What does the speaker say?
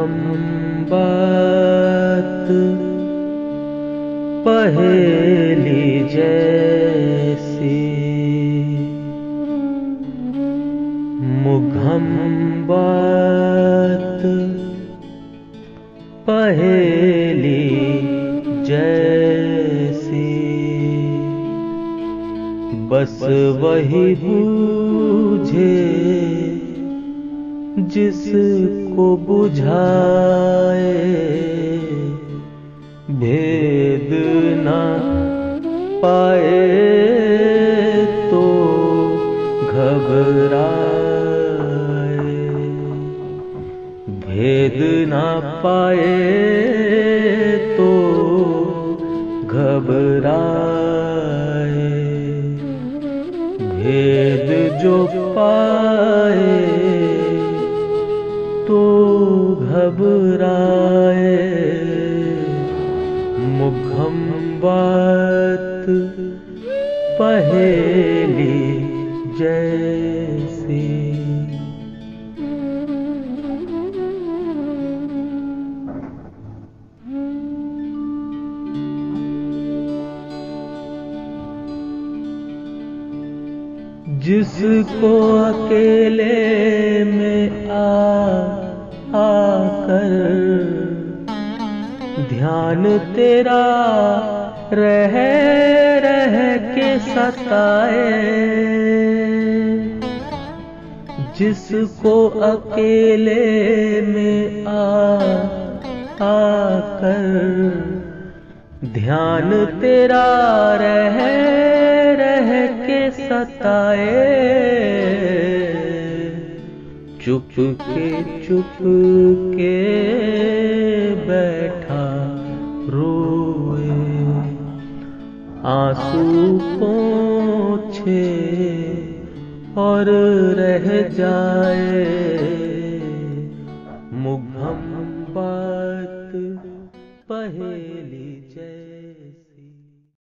मुघम बात पहेली जैसी, मुघम बात पहेली जैसी, बस वही बूझे जिसको बुझाए, भेद न पाए तो घबराए, भेद न पाए तो घबराए, भेद जो पाए तो घबराए। मुघम बात पहेली जैसी। जिसको अकेले में आकर ध्यान तेरा रह रह के सताए, जिसको अकेले में आकर ध्यान तेरा रह रह के सताए, चुप के बैठा रोए, आंसू पोंछे और रह जाए,